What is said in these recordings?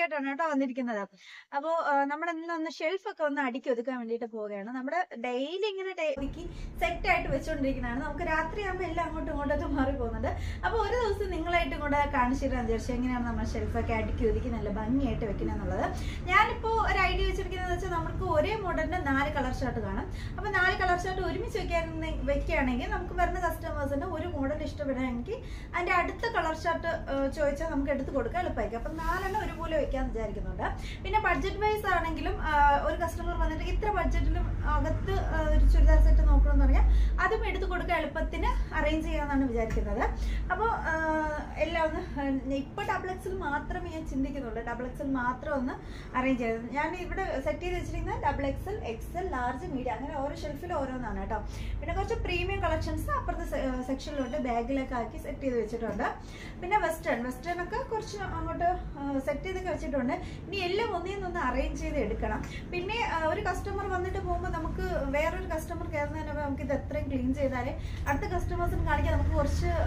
ആയിട്ടാണ് കേട്ടോ വന്നിരിക്കുന്നത്. അപ്പോൾ നമ്മൾ ഇന്നൊന്ന് ഷെൽഫൊക്കെ ഒന്ന് അടുക്കി ഒതുക്കാൻ വേണ്ടിയിട്ട് പോവുകയാണ്. നമ്മുടെ ഡെയിലി ഇങ്ങനെ ഒതുക്കി സെറ്റ് ആയിട്ട് വെച്ചുകൊണ്ടിരിക്കുന്നതാണ്. നമുക്ക് രാത്രിയാകുമ്പോൾ എല്ലാം അങ്ങോട്ടും ഇങ്ങോട്ടൊക്കെ മാറി പോകുന്നുണ്ട്. അപ്പോൾ ഒരു ദിവസം നിങ്ങളായിട്ടും കൂടെ കാണിച്ചു തരാൻ വിചാരിച്ചു എങ്ങനെയാണ് നമ്മൾ ഷെൽഫൊക്കെ അടുക്കി ഒതുക്കി നല്ല ഭംഗിയായിട്ട് വെക്കുന്നത് എന്നുള്ളത്. ഞാനിപ്പോൾ ഒരു ഐഡിയ വെച്ചിരിക്കുന്നത് വെച്ചാൽ നമുക്ക് ഒരേ മോഡലിന്റെ 4 കളർ ഷർട്ട് കാണും. അപ്പോൾ 4 കളർ ഷർട്ട് ഒരുമിച്ച് വെക്കുകയാണെങ്കിൽ നമുക്ക് വരുന്ന കസ്റ്റമേഴ്സിന് ഒരു മോഡൽ ഇഷ്ടപ്പെടുകയാണെങ്കിൽ അതിന്റെ അടുത്ത കളർ ഷർട്ട് ചോദിച്ചാൽ നമുക്ക് എടുത്ത് കൊടുക്കാൻ എളുപ്പമായിരിക്കും. അപ്പം 4 ഒരുപോലെ വെക്കാന്ന് വിചാരിക്കുന്നുണ്ട്. പിന്നെ ബഡ്ജറ്റ് വൈസ് ആണെങ്കിലും ഒരു കസ്റ്റമർ വന്നിട്ട് ഇത്ര ബഡ്ജറ്റിലും അകത്ത് ഒരു ചുരിദാർ സെറ്റ് നോക്കണമെന്ന് പറഞ്ഞാൽ അതും എടുത്ത് കൊടുക്കാൻ എളുപ്പത്തിന് അറേഞ്ച് ചെയ്യാമെന്നാണ് വിചാരിക്കുന്നത്. അപ്പോൾ എല്ലാം ഒന്ന് ഇപ്പോൾ ഡബിൾ എക്സൽ മാത്രമേ ഞാൻ ചിന്തിക്കുന്നുള്ളൂ. ഡബിൾ എക്സൽ മാത്രം ഒന്ന് അറേഞ്ച് ചെയ്തത്. ഞാൻ ഇവിടെ സെറ്റ് ചെയ്ത് വെച്ചിരിക്കുന്നത് double XL, XL, large, medium അങ്ങനെ ഓരോ ഷെൽഫിൽ ഓരോന്നാണ് കേട്ടോ. പിന്നെ കുറച്ച് പ്രീമിയം കളക്ഷൻസ് അപ്പുറത്തെ സെക്ഷനിലോട്ട് ബാഗിലൊക്കെ ആക്കി സെറ്റ് ചെയ്ത് വെച്ചിട്ടുണ്ട്. പിന്നെ വെസ്റ്റേൺ ഒക്കെ കുറച്ച് അങ്ങോട്ട് സെറ്റ് ചെയ്തൊക്കെ വെച്ചിട്ടുണ്ട്. ഇനി എല്ലാം ഒന്നേന്നൊന്ന് അറേഞ്ച് ചെയ്ത് എടുക്കണം. പിന്നെ ഒരു കസ്റ്റമർ വന്നിട്ട് പോകുമ്പോൾ നമുക്ക് വേറൊരു കസ്റ്റമർ കയറുന്നതിന് നമുക്ക് ഇത് എത്രയും ക്ലീൻ ചെയ്താലേ അടുത്ത കസ്റ്റമേഴ്സിന് കാണിക്കാൻ നമുക്ക്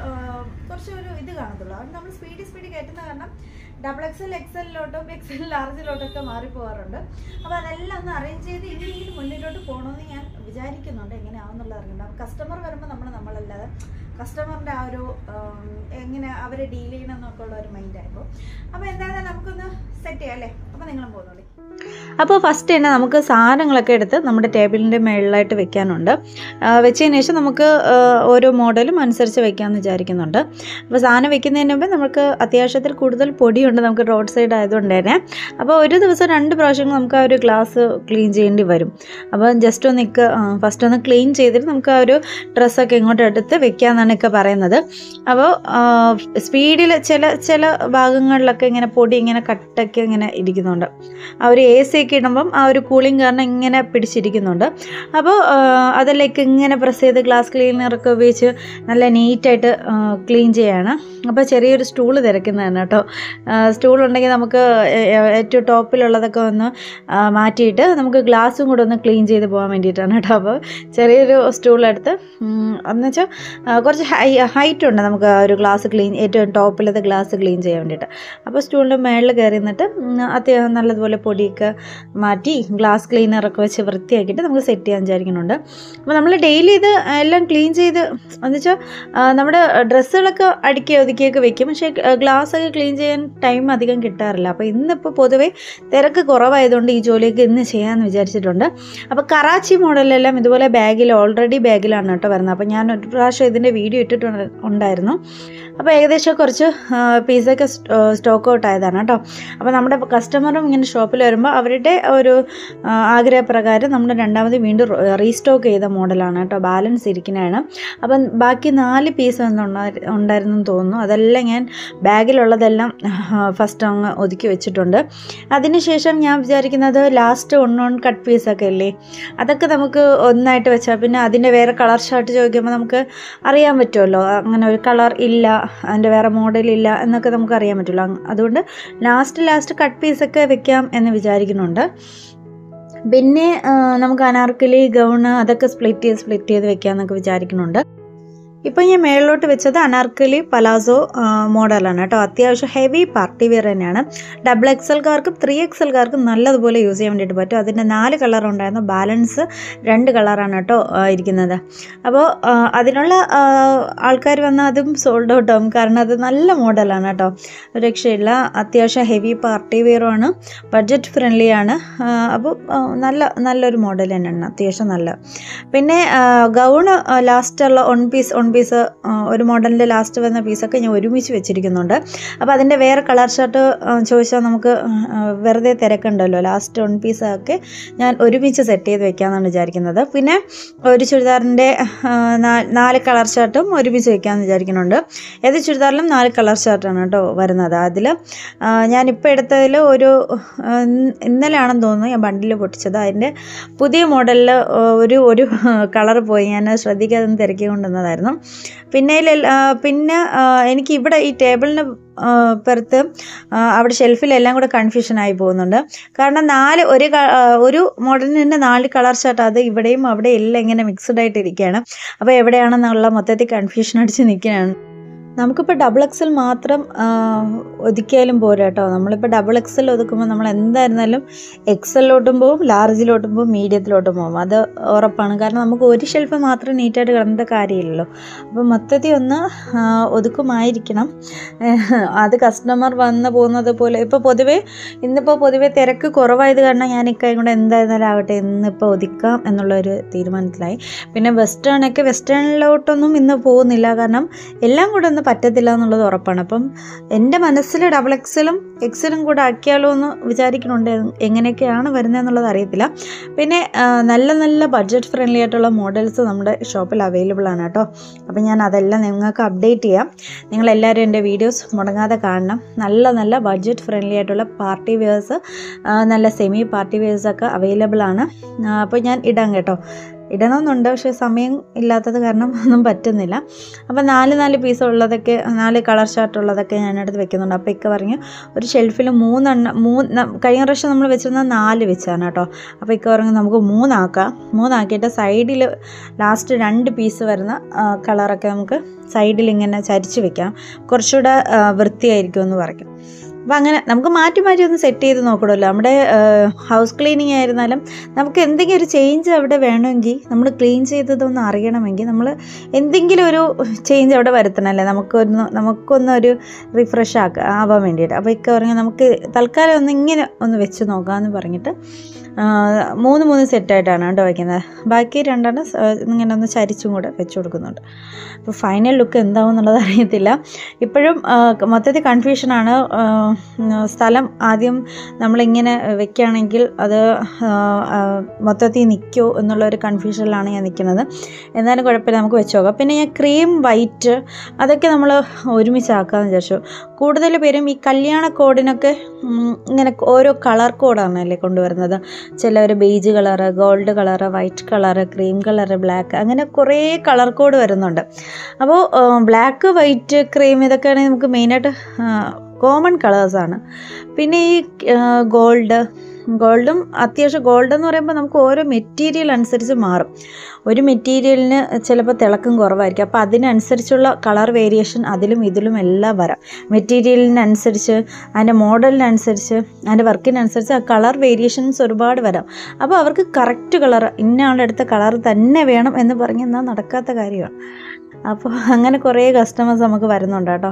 കുറച്ച് ഒരു ഇത് കാണത്തുള്ളൂ. അതുകൊണ്ട് നമ്മൾ സ്പീഡ് കയറ്റുന്ന കാരണം ഡബിൾ എക്സൽ, എക്സലിലോട്ടും എക്സൽ ലാർജിലോട്ടൊക്കെ മാറിപ്പോകാറുണ്ട്. അപ്പോൾ അതെല്ലാം ഒന്ന് അറേഞ്ച് ചെയ്ത് ഇനി മുന്നിലോട്ട് പോകണമെന്ന് ഞാൻ വിചാരിക്കുന്നുണ്ട്. എങ്ങനെയാണെന്നുള്ളത് അറിയണ്ട. കസ്റ്റമർ വരുമ്പോൾ നമ്മളല്ലാതെ കസ്റ്റമറിൻ്റെ ആ ഒരു എങ്ങനെ അവരെ ഡീൽ ചെയ്യണം എന്നൊക്കെ ഉള്ള ഒരു മൈൻഡായിരുന്നു. അപ്പോൾ എന്തായാലും നമുക്കൊന്ന് സെറ്റ് ചെയ്യാം അല്ലേ? അപ്പോൾ നിങ്ങളും പോകുന്നുള്ളൂ. അപ്പോൾ ഫസ്റ്റ് തന്നെ നമുക്ക് സാധനങ്ങളൊക്കെ എടുത്ത് നമ്മുടെ ടേബിളിൻ്റെ മുകളിലായിട്ട് വെക്കാനുണ്ട്. വെച്ചതിന് ശേഷം നമുക്ക് ഓരോ മോഡലും അനുസരിച്ച് വെക്കാമെന്ന് വിചാരിക്കുന്നുണ്ട്. അപ്പോൾ സാധനം വെക്കുന്നതിന് മുമ്പ് നമുക്ക് അത്യാവശ്യത്തിൽ കൂടുതൽ പൊടിയുണ്ട് നമുക്ക് റോഡ് സൈഡ് ആയതുകൊണ്ട് തന്നെ. അപ്പോൾ ഒരു ദിവസം 2 പ്രാവശ്യം നമുക്ക് ആ ഒരു ഗ്ലാസ് ക്ലീൻ ചെയ്യേണ്ടി വരും. അപ്പോൾ ജസ്റ്റ് ഒന്ന് ഫസ്റ്റ് ഒന്ന് ക്ലീൻ ചെയ്തിട്ട് നമുക്ക് ആ ഒരു ഡ്രസ്സൊക്കെ ഇങ്ങോട്ട് എടുത്ത് വെക്കാമെന്നാണ് ഒക്കെ പറയുന്നത്. അപ്പോൾ സ്പീഡിൽ ചില ഭാഗങ്ങളിലൊക്കെ ഇങ്ങനെ പൊടി ഇങ്ങനെ കട്ടൊക്കെ ഇങ്ങനെ ഇരിക്കുന്നുണ്ട്. ആ ഒരു AC ഒക്കെ ഇടുമ്പം ആ ഒരു കൂളിംഗ് കാരണം ഇങ്ങനെ പിടിച്ചിരിക്കുന്നുണ്ട്. അപ്പോൾ അതിലേക്ക് ഇങ്ങനെ പ്രസ് ചെയ്ത് ഗ്ലാസ് ക്ലീനറൊക്കെ ഉപയോഗിച്ച് നല്ല നീറ്റായിട്ട് ക്ലീൻ ചെയ്യാണ്. അപ്പോൾ ചെറിയൊരു സ്റ്റൂള് തിരക്കുന്നതാണ് കേട്ടോ. സ്റ്റൂളുണ്ടെങ്കിൽ നമുക്ക് ഏറ്റവും ടോപ്പിലുള്ളതൊക്കെ ഒന്ന് മാറ്റിയിട്ട് നമുക്ക് ഗ്ലാസും കൂടെ ഒന്ന് ക്ലീൻ ചെയ്ത് പോകാൻ വേണ്ടിയിട്ടാണ് കേട്ടോ. അപ്പോൾ ചെറിയൊരു സ്റ്റൂളെടുത്ത് എന്നുവെച്ചാൽ കുറച്ച് ഹൈറ്റ് ഉണ്ട് നമുക്ക് ആ ഒരു ഗ്ലാസ് ഏറ്റവും ടോപ്പിലത്തെ ഗ്ലാസ് ക്ലീൻ ചെയ്യാൻ വേണ്ടിയിട്ട്. അപ്പോൾ സ്റ്റൂളിൻ്റെ മേളിൽ കയറി നിന്നിട്ട് അത്യാവശ്യം നല്ലതുപോലെ പൊടിയൊക്കെ മാറ്റി ഗ്ലാസ് ക്ലീനറൊക്കെ വെച്ച് വൃത്തിയാക്കിയിട്ട് നമുക്ക് സെറ്റ് ചെയ്യാൻ വിചാരിക്കുന്നുണ്ട്. അപ്പോൾ നമ്മൾ ഡെയിലി ഇത് എല്ലാം ക്ലീൻ ചെയ്ത് എന്നുവെച്ചാൽ നമ്മുടെ ഡ്രസ്സുകളൊക്കെ അടുക്കി ഒതുക്കിയൊക്കെ വെക്കും. പക്ഷേ ഗ്ലാസ്സൊക്കെ ക്ലീൻ ചെയ്യാൻ ടൈം അധികം കിട്ടാറില്ല. അപ്പോൾ ഇന്നിപ്പോൾ പൊതുവേ തിരക്ക് കുറവായതുകൊണ്ട് ഈ ജോലിയൊക്കെ ഇന്ന് ചെയ്യാമെന്ന് വിചാരിച്ചിട്ടുണ്ട്. അപ്പോൾ കറാച്ചി മോഡലെല്ലാം ഇതുപോലെ ഓൾറെഡി ബാഗിലാണ് കേട്ടോ വരുന്നത്. അപ്പോൾ ഞാൻ ഒരു പ്രാവശ്യം ഇതിൻ്റെ വീഡിയോ ഇട്ടിട്ടുണ്ടായിരുന്നു. അപ്പോൾ ഏകദേശം കുറച്ച് പീസൊക്കെ സ്റ്റോക്ക് ഔട്ട് ആയതാണ് കേട്ടോ. അപ്പോൾ നമ്മുടെ കസ്റ്റമറും ഇങ്ങനെ ഷോപ്പിൽ വരുമ്പോൾ അവരുടെ ഒരു ആഗ്രഹപ്രകാരം നമ്മൾ രണ്ടാമത് വീണ്ടും റീസ്റ്റോക്ക് ചെയ്ത മോഡലാണ് കേട്ടോ. ബാലൻസ് ഇരിക്കുന്നതാണ്. അപ്പം ബാക്കി 4 പീസ് ഉണ്ടായിരുന്നെന്ന് തോന്നുന്നു. അതെല്ലാം ഞാൻ ബാഗിലുള്ളതെല്ലാം ഫസ്റ്റ് അങ്ങ് ഒതുക്കി വെച്ചിട്ടുണ്ട്. അതിനുശേഷം ഞാൻ വിചാരിക്കുന്നത് ലാസ്റ്റ് ഒൺ കട്ട് പീസൊക്കെ അല്ലേ, അതൊക്കെ നമുക്ക് ഒന്നായിട്ട് വെച്ചാൽ പിന്നെ അതിൻ്റെ വേറെ കളർ ഷർട്ട് ചോദിക്കുമ്പോൾ നമുക്ക് അറിയാൻ പറ്റുമല്ലോ. അങ്ങനെ ഒരു കളർ ഇല്ല, അതിൻ്റെ വേറെ മോഡലില്ല എന്നൊക്കെ നമുക്ക് അറിയാൻ പറ്റുമല്ലോ. അതുകൊണ്ട് ലാസ്റ്റ് കട്ട് പീസൊക്കെ വെക്കാം എന്ന് വിചാരിക്കുന്നുണ്ട്. പിന്നെ നമുക്ക് അനാർക്കലി, ഗൗണ് അതൊക്കെ സ്പ്ലിറ്റ് ചെയ്ത് വെക്കാമെന്നൊക്കെ വിചാരിക്കുന്നുണ്ട്. ഇപ്പം ഞാൻ മേളിലോട്ട് വെച്ചത് അനാർക്കലി പലാസോ മോഡലാണ് കേട്ടോ. അത്യാവശ്യം ഹെവി പാർട്ടി വെയർ തന്നെയാണ്. ഡബിൾ എക്സൽക്കാർക്കും 3XLക്കാർക്കും നല്ലതുപോലെ യൂസ് ചെയ്യാൻ വേണ്ടിയിട്ട് പറ്റും. അതിൻ്റെ 4 കളർ ഉണ്ടായിരുന്നു. ബാലൻസ് 2 കളറാണ് കേട്ടോ ഇരിക്കുന്നത്. അപ്പോൾ അതിനുള്ള ആൾക്കാർ വന്നാൽ അതും സോൾഡ് ഔട്ട് ആവും. കാരണം അത് നല്ല മോഡലാണ് കേട്ടോ, രക്ഷയില്ല. അത്യാവശ്യം ഹെവി പാർട്ടി വെയറുമാണ്, ബഡ്ജറ്റ് ഫ്രണ്ട്ലിയാണ്. അപ്പോൾ നല്ലൊരു മോഡൽ തന്നെയാണ്, അത്യാവശ്യം നല്ല. പിന്നെ ഗൗണ് ലാസ്റ്റുള്ള ഒൺ പീസ് ഒരു മോഡലിൻ്റെ ലാസ്റ്റ് വന്ന പീസൊക്കെ ഞാൻ ഒരുമിച്ച് വെച്ചിരിക്കുന്നുണ്ട്. അപ്പോൾ അതിൻ്റെ വേറെ കളർ ഷർട്ട് ചോദിച്ചാൽ നമുക്ക് വെറുതെ തിരക്കുണ്ടല്ലോ. ലാസ്റ്റ് 1 പീസൊക്കെ ഞാൻ ഒരുമിച്ച് സെറ്റ് ചെയ്ത് വെക്കാമെന്നാണ് വിചാരിക്കുന്നത്. പിന്നെ ഒരു ചുരിദാറിൻ്റെ 4 കളർ ഷർട്ടും ഒരുമിച്ച് വെക്കാമെന്ന് വിചാരിക്കുന്നുണ്ട്. ഏത് ചുരിദാറിലും 4 കളർ ഷർട്ടാണ് കേട്ടോ വരുന്നത്. അതിൽ ഞാനിപ്പോൾ എടുത്തതിൽ ഇന്നലെയാണെന്ന് തോന്നുന്നു ഞാൻ ബണ്ടിൽ പൊട്ടിച്ചത്. അതിൻ്റെ പുതിയ മോഡലിൽ ഒരു കളർ പോയി, ഞാൻ ശ്രദ്ധിക്കാതെ തിരക്കി കൊണ്ടുവന്നതായിരുന്നു. പിന്നെ എനിക്ക് ഇവിടെ ഈ ടേബിളിന് പുറത്ത് അവിടെ ഷെൽഫിലെല്ലാം കൂടെ കൺഫ്യൂഷൻ ആയി പോകുന്നുണ്ട്. കാരണം ഒരു മോഡലിന് തന്നെ 4 കളർ ഷർട്ട്, അത് ഇവിടെയും അവിടെ എല്ലാം ഇങ്ങനെ മിക്സ്ഡ് ആയിട്ട് ഇരിക്കുകയാണ്. അപ്പോൾ എവിടെയാണെന്നുള്ള മൊത്തത്തിൽ കൺഫ്യൂഷൻ അടിച്ച് നിൽക്കുകയാണ്. നമുക്കിപ്പോൾ ഡബിൾ എക്സൽ മാത്രം ഒതുക്കിയാലും പോരാ കേട്ടോ. നമ്മളിപ്പോൾ ഡബിൾ എക്സൽ ഒതുക്കുമ്പോൾ നമ്മൾ എന്തായിരുന്നാലും എക്സലിലോട്ടും പോവും, ലാർജിലോട്ടും പോവും, മീഡിയത്തിലോട്ടും പോവും. അത് ഉറപ്പാണ്. കാരണം നമുക്ക് ഒരു ഷെൽഫ് മാത്രം നീറ്റായിട്ട് കിടന്നിട്ട് കാര്യമില്ലല്ലോ. അപ്പോൾ മൊത്തത്തിൽ ഒന്ന് ഒതുക്കുമായിരിക്കണം. അത് കസ്റ്റമർ വന്ന് പോകുന്നത് പോലെ ഇന്നിപ്പോൾ പൊതുവേ തിരക്ക് കുറവായത് കാരണം ഞാൻ ഇക്കായും കൂടെ എന്തായിരുന്നാലും ആവട്ടെ ഇന്നിപ്പോൾ ഒതുക്കാം എന്നുള്ളൊരു തീരുമാനത്തിലായി. പിന്നെ വെസ്റ്റേണിലോട്ടൊന്നും ഇന്ന് പോകുന്നില്ല. കാരണം എല്ലാം കൂടെ ഒന്നും പറ്റത്തില്ല എന്നുള്ളത് ഉറപ്പാണ്. അപ്പം എൻ്റെ മനസ്സിൽ ഡബിൾ എക്സലും കൂടെ ആക്കിയാലോ എന്ന് വിചാരിക്കുന്നുണ്ട്. എങ്ങനെയൊക്കെയാണ് വരുന്നതെന്നുള്ളത് അറിയത്തില്ല. പിന്നെ നല്ല ബഡ്ജറ്റ് ഫ്രണ്ട്ലി ആയിട്ടുള്ള മോഡൽസ് നമ്മുടെ ഷോപ്പിൽ അവൈലബിൾ ആണ് കേട്ടോ. അപ്പം ഞാൻ അതെല്ലാം നിങ്ങൾക്ക് അപ്ഡേറ്റ് ചെയ്യാം. നിങ്ങളെല്ലാവരും എൻ്റെ വീഡിയോസ് മുടങ്ങാതെ കാണണം. നല്ല ബഡ്ജറ്റ് ഫ്രണ്ട്ലി ആയിട്ടുള്ള പാർട്ടി വെയേഴ്സ്, നല്ല സെമി പാർട്ടി വെയേഴ്സൊക്കെ അവൈലബിൾ ആണ്. അപ്പോൾ ഞാൻ ഇടാം കേട്ടോ. ഇടണമെന്നുണ്ട്, പക്ഷേ സമയം ഇല്ലാത്തത് കാരണം ഒന്നും പറ്റുന്നില്ല. അപ്പോൾ 4 പീസ് ഉള്ളതൊക്കെ, 4 കളർ ചാർട്ട് ഉള്ളതൊക്കെ ഞാനടുത്ത് വെക്കുന്നുണ്ട്. അപ്പോൾ ഇക്ക പറഞ്ഞു ഒരു ഷെൽഫിൽ 3 കഴിഞ്ഞ പ്രാവശ്യം നമ്മൾ വെച്ചിരുന്ന 4 വെച്ചാണ് കേട്ടോ. അപ്പോൾ ഇക്ക പറഞ്ഞു നമുക്ക് 3 ആക്കിയിട്ട് സൈഡിൽ ലാസ്റ്റ് 2 പീസ് വരുന്ന കളറൊക്കെ നമുക്ക് സൈഡിൽ ഇങ്ങനെ ചരിച്ച് വെക്കാം, കുറച്ചുകൂടെ വൃത്തിയായിരിക്കും എന്ന് പറയും. അപ്പോൾ അങ്ങനെ നമുക്ക് മാറ്റി ഒന്ന് സെറ്റ് ചെയ്ത് നോക്കണമല്ലോ. നമ്മുടെ ഹൗസ് ക്ലീനിങ് ആയിരുന്നാലും നമുക്ക് എന്തെങ്കിലും ഒരു ചേഞ്ച് അവിടെ വേണമെങ്കിൽ, നമ്മൾ ക്ലീൻ ചെയ്തതൊന്നും അറിയണമെങ്കിൽ നമ്മൾ എന്തെങ്കിലും ഒരു ചേഞ്ച് അവിടെ വരുത്തണമല്ലേ, നമുക്കൊന്നൊരു റിഫ്രഷ് ആവാൻ വേണ്ടിയിട്ട്. അപ്പോൾ ഇക്ക പറഞ്ഞു നമുക്ക് തൽക്കാലം ഇങ്ങനെ വെച്ച് നോക്കാമെന്ന് പറഞ്ഞിട്ട് 3 സെറ്റായിട്ടാണ് കേട്ടോ വയ്ക്കുന്നത്. ബാക്കി 2 ഇങ്ങനെ ഒന്ന് ചരിച്ചും കൂടെ വെച്ച് കൊടുക്കുന്നുണ്ട്. അപ്പോൾ ഫൈനൽ ലുക്ക് എന്താവും എന്നുള്ളത് അറിയത്തില്ല. ഇപ്പോഴും മൊത്തത്തിൽ കൺഫ്യൂഷനാണ്. സ്ഥലം ആദ്യം നമ്മളിങ്ങനെ വെക്കുകയാണെങ്കിൽ അത് മൊത്തത്തിൽ നിൽക്കുമോ എന്നുള്ളൊരു കൺഫ്യൂഷനിലാണ് ഞാൻ നിൽക്കുന്നത്. എന്നാലും കുഴപ്പമില്ല, നമുക്ക് വെച്ച് നോക്കാം. പിന്നെ ഞാൻ ക്രീം വൈറ്റ് അതൊക്കെ നമ്മൾ ഒരുമിച്ചാക്കാമെന്ന് വിചാരിച്ചു. കൂടുതൽ പേരും ഈ കല്യാണ കോഡിനൊക്കെ ഇങ്ങനെ ഓരോ കളർ കോഡാണല്ലേ കൊണ്ടുവരുന്നത്. ചിലവർ beige colour, gold colour, white colour, cream colour, black, അങ്ങനെ കുറേ കളർ കോഡ് വരുന്നുണ്ട്. അപ്പോൾ ബ്ലാക്ക്, വൈറ്റ്, ക്രീം ഇതൊക്കെയാണെങ്കിൽ നമുക്ക് മെയിനായിട്ട് കോമൺ കളേഴ്സാണ്. പിന്നെ ഈ ഗോൾഡും അത്യാവശ്യം, ഗോൾഡ് എന്ന് പറയുമ്പോൾ നമുക്ക് ഓരോ മെറ്റീരിയൽ അനുസരിച്ച് മാറും. ഒരു മെറ്റീരിയലിന് ചിലപ്പോൾ തിളക്കം കുറവായിരിക്കും. അപ്പോൾ അതിനനുസരിച്ചുള്ള കളർ വേരിയേഷൻ അതിലും ഇതിലും എല്ലാം വരാം. മെറ്റീരിയലിനനുസരിച്ച്, അതിൻ്റെ മോഡലിനനുസരിച്ച്, അതിൻ്റെ വർക്കിനനുസരിച്ച് ആ കളർ വേരിയേഷൻസ് ഒരുപാട് വരാം. അപ്പോൾ അവർക്ക് കറക്റ്റ് കളർ, ഇന്ന ആളുടെ അടുത്ത കളർ തന്നെ വേണം എന്ന് പറഞ്ഞാൽ നടക്കാത്ത കാര്യമാണ്. അപ്പോൾ അങ്ങനെ കുറേ കസ്റ്റമേഴ്സ് നമുക്ക് വരുന്നുണ്ട് കേട്ടോ.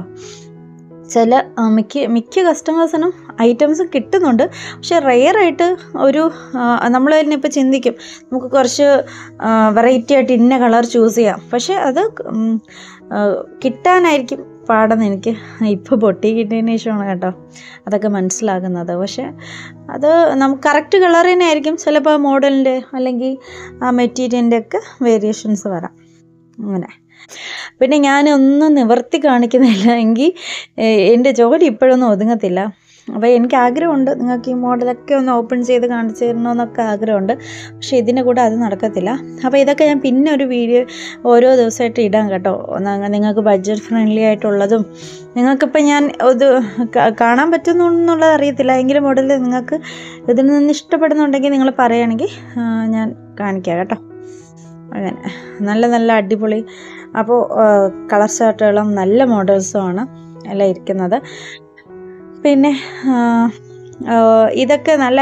മിക്ക കസ്റ്റമേഴ്സിനും ഐറ്റംസ് കിട്ടുന്നുണ്ട്. പക്ഷേ റെയറായിട്ട് നമ്മൾ തന്നെ ഇപ്പോൾ ചിന്തിക്കും നമുക്ക് കുറച്ച് വെറൈറ്റി ആയിട്ട് ഇന്ന കളർ ചൂസ് ചെയ്യാം. പക്ഷേ അത് കിട്ടാനായിരിക്കും പാടെന്ന് എനിക്ക് ഇപ്പോൾ പൊട്ടി കിട്ടിയതിന് ശേഷമാണ് കേട്ടോ അതൊക്കെ മനസ്സിലാകുന്നത്. പക്ഷേ അത് നമുക്ക് കറക്റ്റ് കളർ തന്നെ ആയിരിക്കും. ചിലപ്പോൾ മോഡലിൻ്റെ അല്ലെങ്കിൽ ആ മെറ്റീരിയലിൻ്റെ ഒക്കെ വേരിയേഷൻസ് വരാം. അങ്ങനെ പിന്നെ ഞാനൊന്നും നിവർത്തി കാണിക്കുന്നില്ല എങ്കിൽ എൻ്റെ ജോലി ഇപ്പോഴൊന്നും ഒതുങ്ങത്തില്ല. അപ്പോൾ എനിക്ക് ആഗ്രഹമുണ്ട് നിങ്ങൾക്ക് ഈ മോഡലൊക്കെ ഒന്ന് ഓപ്പൺ ചെയ്ത് കാണിച്ചു തരണമെന്നൊക്കെ ആഗ്രഹമുണ്ട്. പക്ഷേ ഇതിൻ്റെ കൂടെ അത് നടക്കത്തില്ല. അപ്പോൾ ഇതൊക്കെ ഞാൻ പിന്നെ ഒരു വീഡിയോ ഓരോ ദിവസമായിട്ട് ഇടാം കേട്ടോ. നിങ്ങൾക്ക് ബഡ്ജറ്റ് ഫ്രണ്ട്ലി ആയിട്ടുള്ളതും, നിങ്ങൾക്കിപ്പോൾ ഞാൻ ഇത് കാണാൻ പറ്റുന്നു എന്നുള്ളത് അറിയത്തില്ല എങ്കിലും മോഡൽ നിങ്ങൾക്ക് ഇതിൽ നിന്ന് ഇഷ്ടപ്പെടുന്നുണ്ടെങ്കിൽ നിങ്ങൾ പറയുകയാണെങ്കിൽ ഞാൻ കാണിക്കാം കേട്ടോ. അങ്ങനെ നല്ല അടിപൊളി. അപ്പോൾ കളർ ചാർട്ടുകളും നല്ല മോഡൽസുമാണ് എല്ലാം ഇരിക്കുന്നത്. പിന്നെ ഇതൊക്കെ നല്ല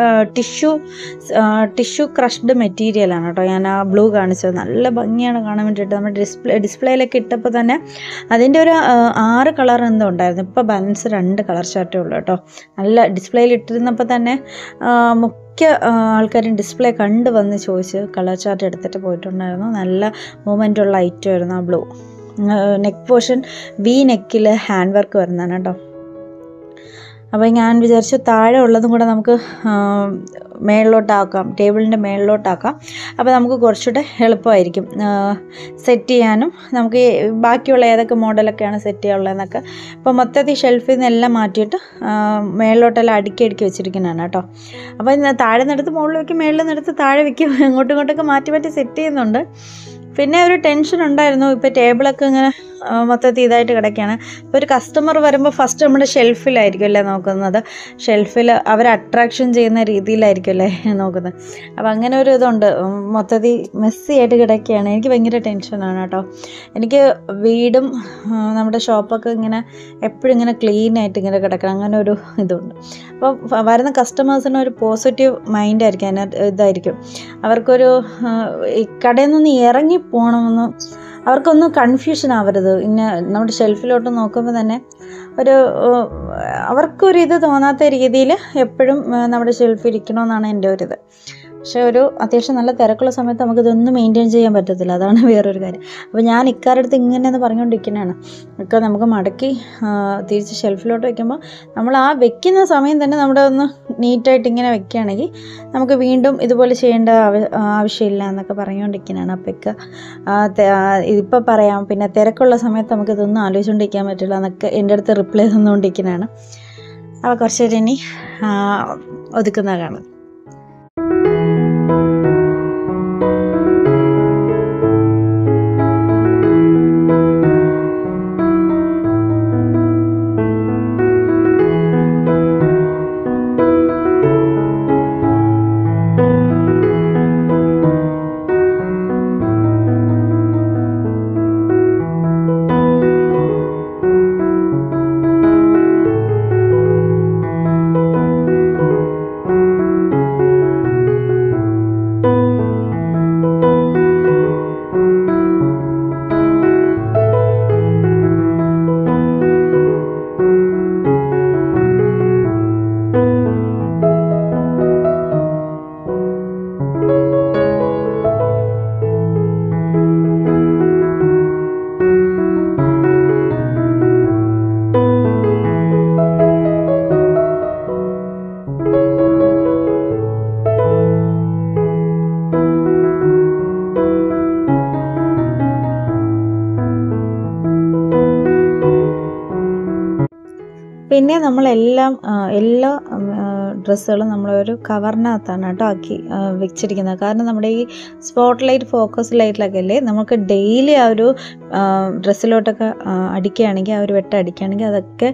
ടിഷ്യൂ ക്രഷ്ഡ് മെറ്റീരിയലാണ് കേട്ടോ. ഞാൻ ആ ബ്ലൂ കാണിച്ചത് നല്ല ഭംഗിയാണ് കാണാൻ വേണ്ടിയിട്ട്. നമ്മൾ ഡിസ്പ്ലേയിലൊക്കെ ഇട്ടപ്പോൾ തന്നെ അതിൻ്റെ ഒരു 6 കളർ എന്തോ ഉണ്ടായിരുന്നു. ഇപ്പോൾ ബാലൻസ് 2 കളർ ചാർട്ടേ ഉള്ളൂ കേട്ടോ. നല്ല ഡിസ്പ്ലേയിൽ ഇട്ടിരുന്നപ്പോൾ തന്നെ മിക്ക ആൾക്കാരും ഡിസ്പ്ലേ കണ്ട് വന്ന് ചോദിച്ച് കളർ ചാർട്ട് എടുത്തിട്ട് പോയിട്ടുണ്ടായിരുന്നു. നല്ല മൂവ്മെൻറ്റുള്ള ഐറ്റമായിരുന്നു ആ ബ്ലൂ. നെക്ക് പോർഷൻ വി നെക്കിൽ ഹാൻഡ് വർക്ക് വരുന്നതാണ് കേട്ടോ. അപ്പോൾ ഞാൻ വിചാരിച്ചു താഴെ ഉള്ളതും കൂടെ നമുക്ക് മേളിലോട്ടാക്കാം, ടേബിളിൻ്റെ മേളിലോട്ടാക്കാം. അപ്പോൾ നമുക്ക് കുറച്ചുകൂടെ എളുപ്പമായിരിക്കും സെറ്റ് ചെയ്യാനും. നമുക്ക് ബാക്കിയുള്ള ഏതൊക്കെ മോഡലൊക്കെയാണ് സെറ്റ് ചെയ്യാനുള്ളതെന്നൊക്കെ ഇപ്പോൾ മൊത്തത്തിൽ ഷെൽഫിൽ നിന്നെല്ലാം മാറ്റിയിട്ട് മേളിലോട്ടെല്ലാം അടുക്കി വെച്ചിരിക്കുന്നതാണ് കേട്ടോ. അപ്പോൾ താഴെ നിന്നെടുത്ത് മുകളിൽ വയ്ക്കും, മേളിൽ നിന്നെടുത്ത് താഴെ വയ്ക്കും, ഇങ്ങോട്ടും ഇങ്ങോട്ടൊക്കെ മാറ്റി സെറ്റ് ചെയ്യുന്നുണ്ട്. പിന്നെ ഒരു ടെൻഷൻ ഉണ്ടായിരുന്നു, ഇപ്പോൾ ടേബിളൊക്കെ ഇങ്ങനെ മൊത്തത്തിൽ ഇതായിട്ട് കിടക്കുകയാണ്. ഇപ്പോൾ ഒരു കസ്റ്റമർ വരുമ്പോൾ ഫസ്റ്റ് നമ്മുടെ ഷെൽഫിലായിരിക്കും അല്ലേ നോക്കുന്നത്, ഷെൽഫിൽ അവർ അട്രാക്ഷൻ ചെയ്യുന്ന രീതിയിലായിരിക്കും അല്ലേ നോക്കുന്നത്. അപ്പോൾ അങ്ങനെ ഒരു ഇതുണ്ട്, മൊത്തത്തിൽ മെസ്സി ആയിട്ട് കിടക്കുകയാണ്. എനിക്ക് ഭയങ്കര ടെൻഷനാണ് കേട്ടോ. എനിക്ക് വീടും നമ്മുടെ ഷോപ്പൊക്കെ ഇങ്ങനെ എപ്പോഴും ഇങ്ങനെ ക്ലീൻ ആയിട്ട് ഇങ്ങനെ കിടക്കണം, അങ്ങനെ ഒരു ഇതുണ്ട്. അപ്പോൾ വരുന്ന കസ്റ്റമേഴ്സിന് ഒരു പോസിറ്റീവ് മൈൻഡായിരിക്കും, ഇതായിരിക്കും അവർക്കൊരു ഈ കടയിൽ നിന്ന് ഇറങ്ങി പോകണമെന്ന് അവർക്കൊന്നും കൺഫ്യൂഷൻ ആവരുത്. ഇന്ന നമ്മുടെ ഷെൽഫിലോട്ട് നോക്കുമ്പോൾ തന്നെ ഒരു അവർക്കൊരിത് തോന്നാത്ത രീതിയിൽ എപ്പോഴും നമ്മുടെ ഷെൽഫിൽ ഇരിക്കണമെന്നാണ് എൻ്റെ ഒരിത്. പക്ഷേ ഒരു അത്യാവശ്യം നല്ല തിരക്കുള്ള സമയത്ത് നമുക്കിതൊന്നും മെയിൻറ്റെയിൻ ചെയ്യാൻ പറ്റത്തില്ല, അതാണ് വേറൊരു കാര്യം. അപ്പോൾ ഞാൻ ഇക്കാലത്ത് ഇങ്ങനെയെന്ന് പറഞ്ഞുകൊണ്ടിരിക്കുന്നതാണ്. ഒക്കെ നമുക്ക് മടക്കി തിരിച്ച് ഷെൽഫിലോട്ട് വയ്ക്കുമ്പോൾ നമ്മൾ ആ വെക്കുന്ന സമയം തന്നെ നമ്മുടെ ഒന്ന് നീറ്റായിട്ട് ഇങ്ങനെ വെക്കുകയാണെങ്കിൽ നമുക്ക് വീണ്ടും ഇതുപോലെ ചെയ്യേണ്ട ആവശ്യമില്ല എന്നൊക്കെ പറഞ്ഞുകൊണ്ടിരിക്കുന്നതാണ്. അപ്പോഴൊക്കെ ഇതിപ്പോൾ പറയാം, പിന്നെ തിരക്കുള്ള സമയത്ത് നമുക്കിതൊന്നും ആലോചിച്ചുകൊണ്ടിരിക്കാൻ പറ്റില്ല എന്നൊക്കെ എൻ്റെ അടുത്ത് റിപ്ലൈ തന്നുകൊണ്ടിരിക്കുന്നതാണ്. അപ്പോൾ കുറച്ച് നേരം ഇനി ഒതുക്കുന്നത് കാണും. പിന്നെ നമ്മളെല്ലാം എല്ലാ ഡ്രസ്സുകളും നമ്മളൊരു കവറിനകത്താണ് കേട്ടോ ആക്കി വെച്ചിരിക്കുന്നത്. കാരണം നമ്മുടെ ഈ സ്പോട്ട് ലൈറ്റ്, ഫോക്കസ് ലൈറ്റിലൊക്കെ അല്ലേ നമുക്ക് ഡെയിലി ആ ഒരു ഡ്രസ്സിലോട്ടൊക്കെ അടിക്കുകയാണെങ്കിൽ, ആ ഒരു വെട്ടം അടിക്കുകയാണെങ്കിൽ അതൊക്കെ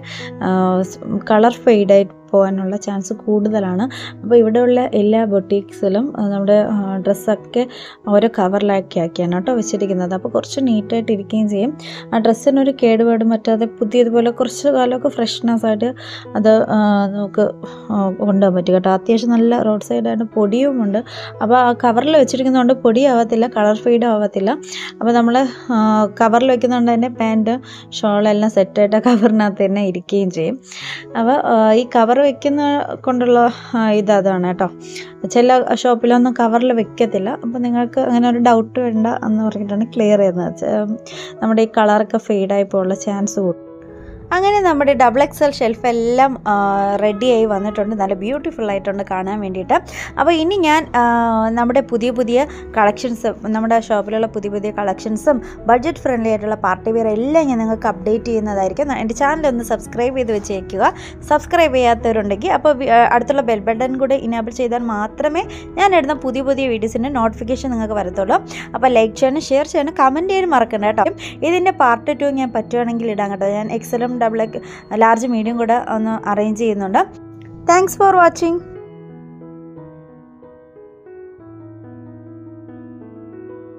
കളർ ഫെയ്ഡായിട്ട് പോകാനുള്ള ചാൻസ് കൂടുതലാണ്. അപ്പോൾ ഇവിടെയുള്ള എല്ലാ ബൊട്ടീക്സിലും നമ്മുടെ ഡ്രസ്സൊക്കെ ഓരോ കവറിലാക്കി ആക്കിയാണ് കേട്ടോ വെച്ചിരിക്കുന്നത്. അപ്പോൾ കുറച്ച് നീറ്റായിട്ട് ഇരിക്കുകയും ചെയ്യും. ആ ഡ്രസ്സിനൊരു കേടുപാടും പറ്റാതെ പുതിയതുപോലെ കുറച്ച് കാലമൊക്കെ ഫ്രഷ്നെസ്സായിട്ട് അത് നമുക്ക് കൊണ്ടുപോകാൻ പറ്റും കേട്ടോ. അത്യാവശ്യം നല്ല റോഡ് സൈഡായിട്ട് പൊടിയുമുണ്ട്. അപ്പോൾ ആ കവറിൽ വെച്ചിരിക്കുന്നതുകൊണ്ട് പൊടിയാവത്തില്ല, കളർ ഫെയ്ഡും ആവത്തില്ല. അപ്പോൾ നമ്മൾ കവറിൽ വെക്കുന്നതുകൊണ്ട് തന്നെ പാൻറ്റ് ഷോളെല്ലാം സെറ്റായിട്ട് കവറിനകത്ത് തന്നെ ഇരിക്കുകയും ചെയ്യും. അപ്പോൾ ഈ കവർ വെക്കുന്ന കൊണ്ടുള്ള ഇതാണ് കേട്ടോ. ചില ഷോപ്പിലൊന്നും കവറിൽ വെക്കത്തില്ല. അപ്പോൾ നിങ്ങൾക്ക് അങ്ങനെ ഒരു ഡൗട്ട് വേണ്ട എന്ന് പറഞ്ഞിട്ടാണ് ക്ലിയർ ചെയ്യുന്നത്. നമ്മുടെ ഈ കളറൊക്കെ ഫെയ്ഡായി പോകാനുള്ള ചാൻസ് കൂടും. അങ്ങനെ നമ്മുടെ XXL ഷെൽഫ് എല്ലാം റെഡിയായി വന്നിട്ടുണ്ട്. നല്ല ബ്യൂട്ടിഫുൾ ആയിട്ടുണ്ട് കാണാൻ വേണ്ടിയിട്ട്. അപ്പോൾ ഇനി ഞാൻ നമ്മുടെ പുതിയ പുതിയ കളക്ഷൻസ്, നമ്മുടെ ഷോപ്പിലുള്ള പുതിയ പുതിയ കളക്ഷൻസും ബഡ്ജറ്റ് ഫ്രണ്ട്ലി ആയിട്ടുള്ള പാർട്ടി വെയർ എല്ലാം ഞാൻ നിങ്ങൾക്ക് അപ്ഡേറ്റ് ചെയ്യുന്നതായിരിക്കും. എൻ്റെ ചാനലൊന്ന് സബ്സ്ക്രൈബ് ചെയ്ത് വെച്ചേക്കുക. സബ്സ്ക്രൈബ് ചെയ്യാത്തവരുണ്ടെങ്കിൽ അപ്പോൾ അടുത്തുള്ള ബെൽ ബട്ടൺ കൂടെ ഇനേബിൾ ചെയ്താൽ മാത്രമേ ഞാൻ ഇടുന്ന പുതിയ പുതിയ വീഡിയോസിൻ്റെ നോട്ടിഫിക്കേഷൻ നിങ്ങൾക്ക് വരത്തുള്ളൂ. അപ്പോൾ ലൈക്ക് ചെയ്യാനും ഷെയർ ചെയ്യാനും കമൻറ്റ് ചെയ്യാനും മറക്കണ്ട കേട്ടോ. ഇതിൻ്റെ പാർട്ട് 2 ഞാൻ പറ്റുവാണെങ്കിൽ ഇടാം കേട്ടോ. ഞാൻ XL, ഡബിൾ, ലാർജ്, മീഡിയം കൂടെ ഒന്ന് അറേഞ്ച് ചെയ്യുന്നുണ്ട്. Thanks for watching.